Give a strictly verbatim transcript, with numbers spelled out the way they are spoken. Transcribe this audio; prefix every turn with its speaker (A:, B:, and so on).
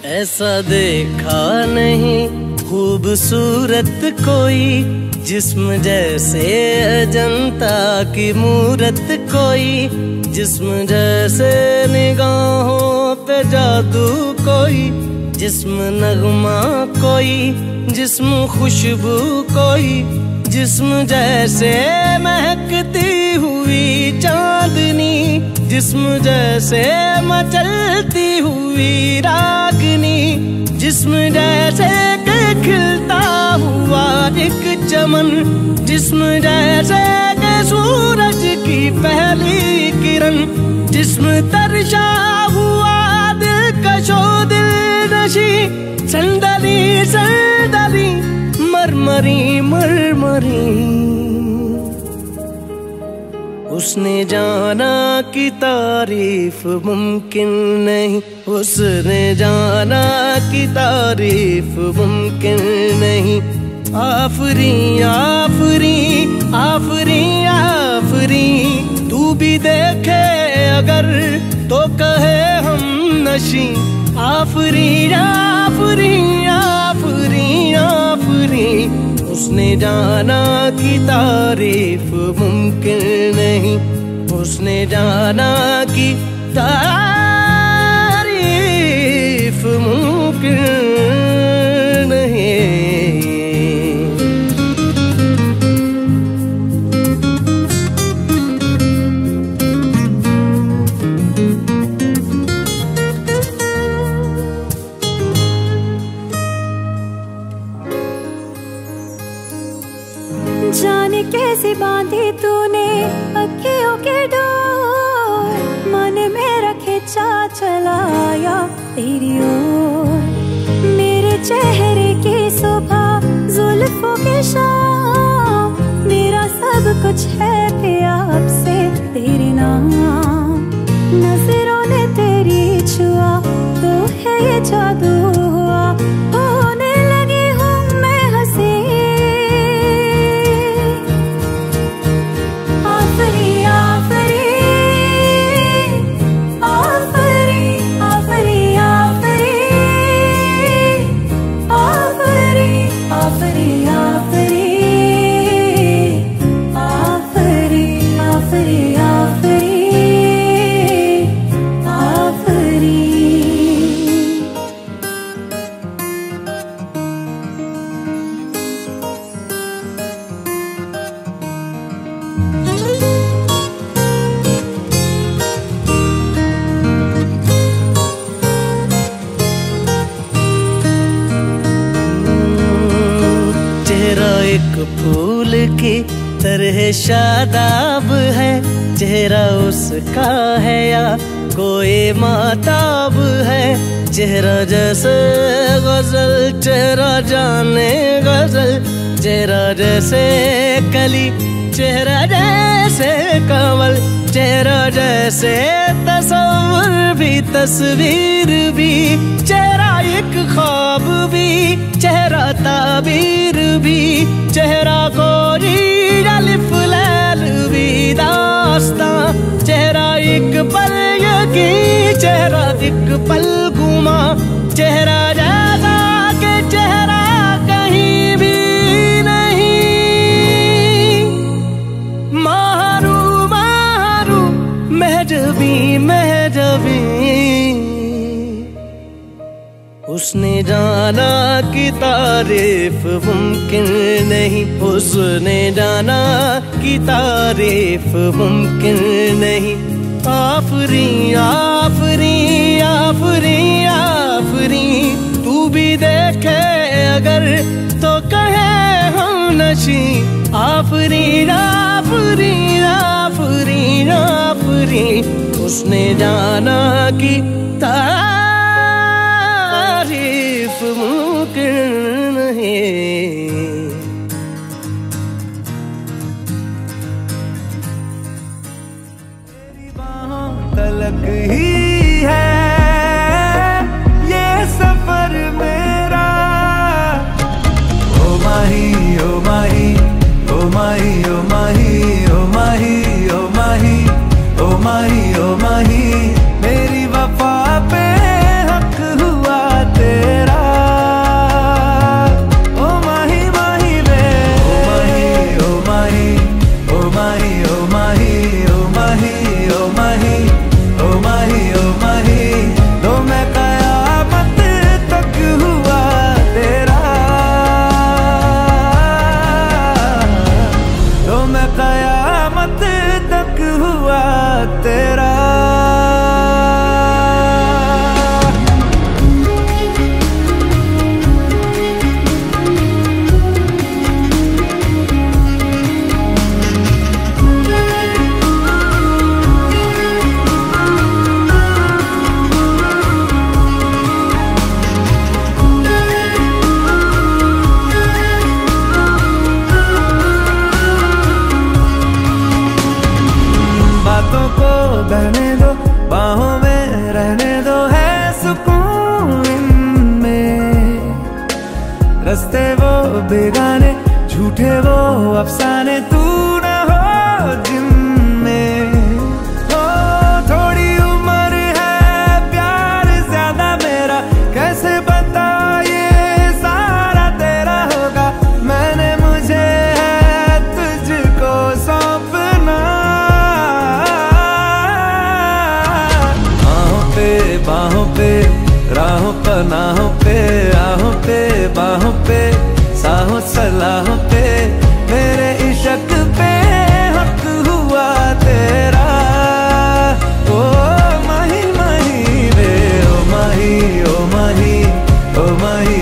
A: ऐसा देखा नहीं खूबसूरत कोई, जिस्म जैसे अजंता की मूरत कोई, जिस्म जैसे निगाहों पे जादू कोई, जिस्म नगमा कोई, जिस्म खुशबू कोई, जिस्म जैसे महकती हुई चांदनी, जिस्म जैसे मचलती हुई रागनी, जिस्म जैसे के खिलता हुआ एक चमन, जिस्म जैसे के सूरज की पहली किरण, जिस्म तरशा हुआ दिलकशो दिल नशी, संदली संदली मरमरी मरमरी। उसने जाना कि तारीफ मुमकिन नहीं, उसने जाना कि तारीफ मुमकिन नहीं। आफरी आफरी आफरी आफरी, तू भी देखे अगर तो कहे हम नशी। आफरी आफरी आफरी आफरी, उसने जाना कि तारीफ मुमकिन नहीं, उसने जाना कि तारीफ मुमकिन नहीं।
B: जाने कैसे बांधी तूने अखियों के डोर, मन मेरा खिंचा चलाया तेरी ओर। मेरे चेहरे की सुबह जुल्फों की शाम, मेरा सब कुछ है पिया अब से तेरे नाम। नजरों ने तेरी छुआ तो है ये जादू हुआ, होने लगी हूँ मैं हंसी। आफरी आफरी आफरी आफरी आफरी आफरी आफरी आफरी आफरी आफरी आफरी आफरी।
A: चेहरा एक फूल की तरह शादाब है, चेहरा उसका है या कोई माताब है। चेहरा जैसे गजल चेहरा जाने गजल, चेहरा जैसे कली चेहरा जैसे कमल, चेहरा जैसे तस्वीर भी तस्वीर भी, चेहरा एक ख्वाब भी चेहरा ताबीर भी, चेहरा कोरी अलिफ लैल भी दास्तां। चेहरा एक पल यकी चेहरा एक पल गुमा, चेहरा जैसा के चेहरा कहीं भी नहीं। मारू मारू महजबी महजबी, उसने जाना कि तारीफ मुमकिन नहीं, उसने जाना कि तारीफ मुमकिन नहीं। आफरी आफरी आफरी आफरी, तू भी देखे अगर तो कहे हम नशी। आफरी आफरी आफरी आफरी, उसने जाना कि तारीफ मुमकिन नहीं।
C: तेरी बाहों तलक ही है ये सफर मेरा। ओ माही ओ माही ओ माही ओ माही ओ माही ओ माही ओ माही ओ माही, मेरी वफा पे हंसते वो बेगाने, झूठे वो अफसाने, तू न हो जिनमें। ओ थोड़ी उम्र है प्यार ज्यादा मेरा, कैसे बता ये सारा तेरा होगा। मैंने मुझे है तुझको सौंपना, बाहों पे बाहों पे राहों पनाहों पे, आहों पे बाहों पे, साहों सलाहों पे, मेरे इश्क पे हक हुआ तेरा। ओ माही माही वे, ओ माही ओ माही ओ माही